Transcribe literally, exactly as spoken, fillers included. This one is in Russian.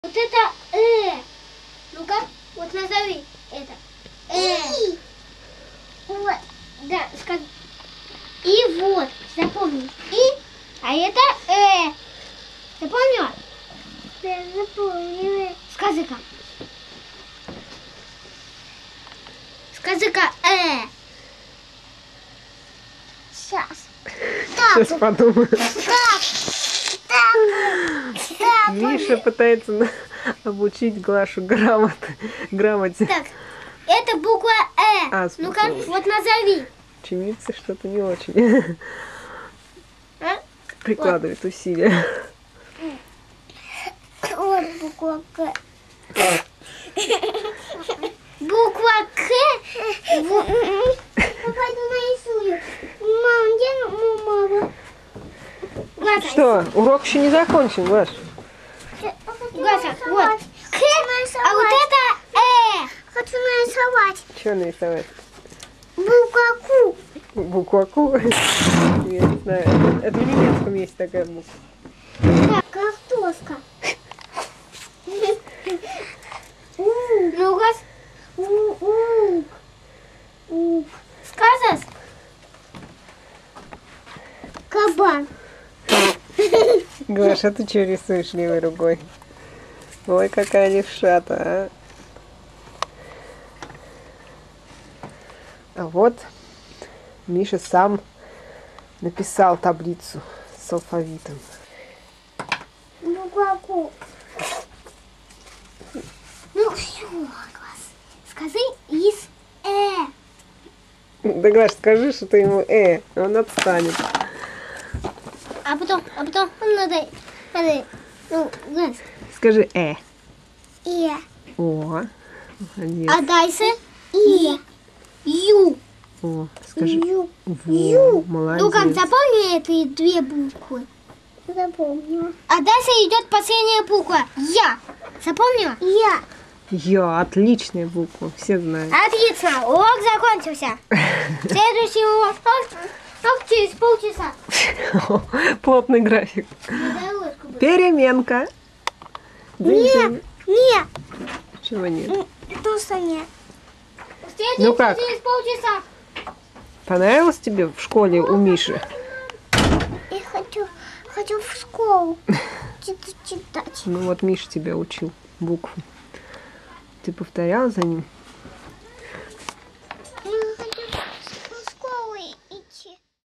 Вот это э. Ну-ка, вот назови это. Э. И. Вот. Да, скажи. И вот, запомни. И. А это э. Запомнила? Да, запомнила. Скажи-ка. Скажи-ка э. Сейчас. Сейчас подумаю. Так. Так. Так. Миша пытается на... обучить Глашу грамоте. грамоте. Так, это буква Э. А, ну-ка, вот назови. Ученица что-то не очень. А? Прикладывает вот усилия. Вот буква К. Буква К. Я пойду нарисую. Мам, где мама? Глаза. Что, урок еще не закончен, Глаш? Глаза, вот. К. А вот это Э. Хочу нарисовать. Что нарисовать? Буква Ку. Буква Ку? Я не знаю. Это в немецком есть такая буква. Картошка. Ну, раз. Сказать? Кабан. Глаш, а ты что рисуешь левой рукой? Ой, какая левшата, а. А вот Миша сам написал таблицу с алфавитом. Буква Ку. Ну все, скажи из Э. Да, Глаш, скажи, что ты ему э, он отстанет. А потом, а потом надо, надо, ну, глаз. Скажи э. Э. О, молодец. А дальше И. Ю. О, скажи. Ю. Во, Ю. молодец. Ну как, запомни эти две буквы? Запомнила. А дальше идет последняя буква. Я. Запомнила? Я. Я, отличная буква, все знают. Отлично, урок закончился. Следующий урок, урок через полчаса. Плотный график. Переменка. Нет, нет. Чего нет? Точно нет. Ну как? Через полчаса. Понравилось тебе в школе у Миши? Я хочу, хочу в школу читать. Ну вот Миша тебя учил буквы. Ты повторял за ним?